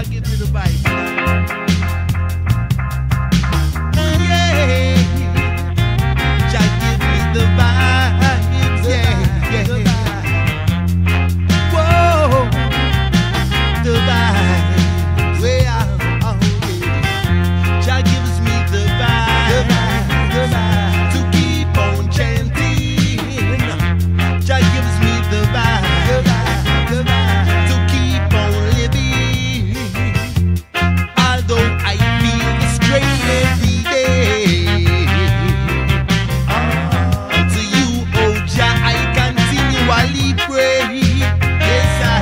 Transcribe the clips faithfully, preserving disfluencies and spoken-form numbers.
Jah give me the vibe. Yeah, Jah give me the vibes. Yeah, yeah. Whoa, the vibes. Way out. Oh, yeah. Jah gives me the vibes. The vibes. To keep on chanting. Jah gives me the vibes. To keep on living. Although I feel the strain every day. To you, oh Jah, I continually pray. Yes, I.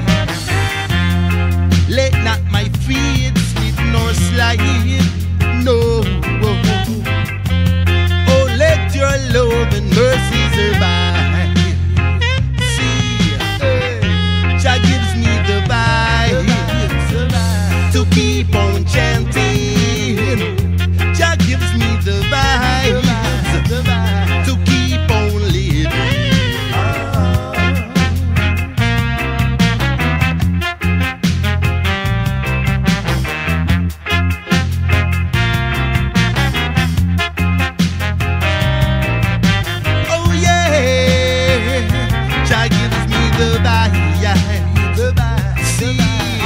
Let not my feet slip nor slide. No. Oh, let your love and mercy survive. See, eh, Jah gives me the vibe to keep on chanting. Jah gives me the vibe to keep on living. Oh yeah, Jah gives me the vibe. See,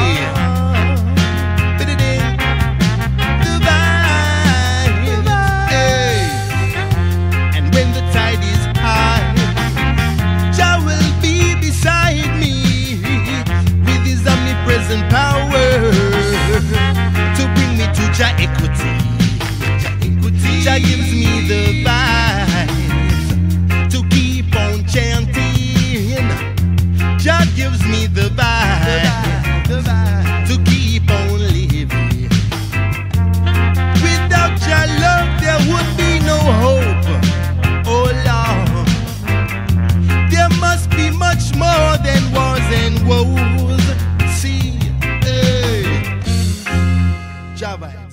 Ba-da-ding. The vibe. Hey. And when the tide is high, Jah will be beside me with his omnipresent power to bring me to Jah equity. Jah gives me the vibes to keep on chanting. Jah gives me the vibe to keep on living. Without Jah love, there would be no hope. Oh Lord, there must be much more than wars and woes. See, hey, Jah vibe.